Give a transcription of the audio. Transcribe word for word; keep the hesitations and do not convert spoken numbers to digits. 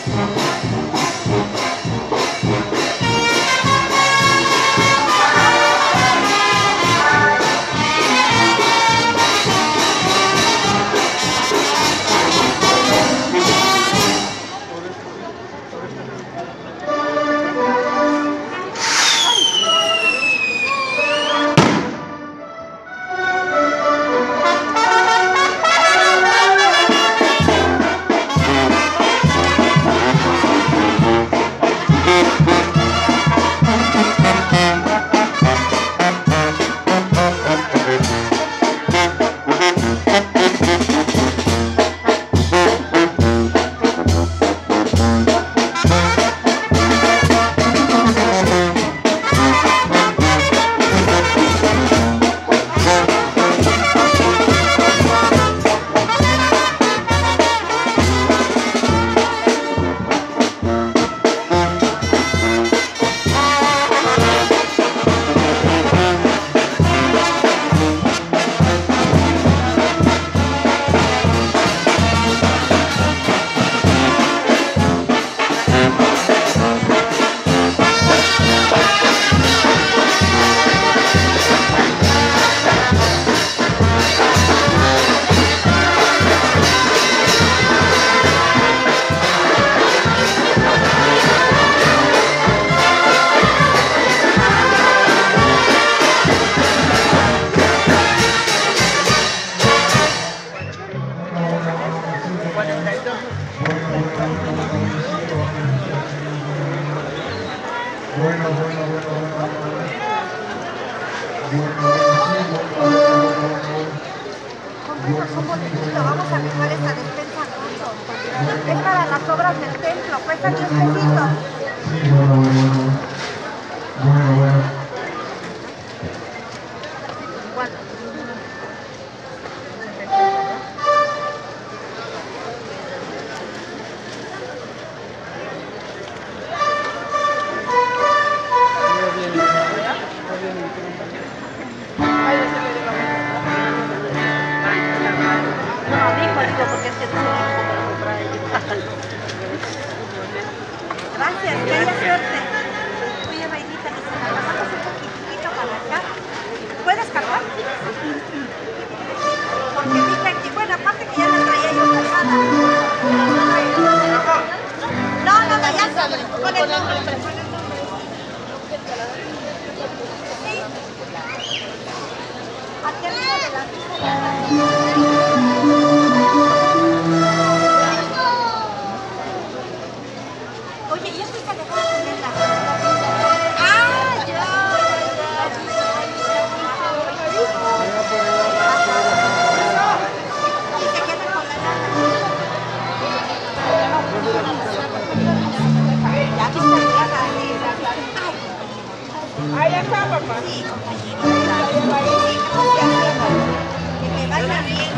Vamos a rifar esta despensa mucho. Es para las obras del templo, cuesta diez pesitos. Sí, bueno, bueno, bueno. Bueno, bueno. Gracias, que haya suerte. Oye, Reinita, y si nos pasamos un poquitito para acá, ¿puedes cargar? Porque fíjate que, bueno, aparte que ya la traía yo cargada. No, no, no, ya está, con el nombre, con el nombre. Sí. Aquí arriba de la mesa. Oye, ¿y esto está dejado de tenerla? ¡Ah, ya! ya, Y se queda con la lana. Ya viste, ya la. Ahí está, papá. Sí, compañero. Sí, gracias. Que me vaya bien.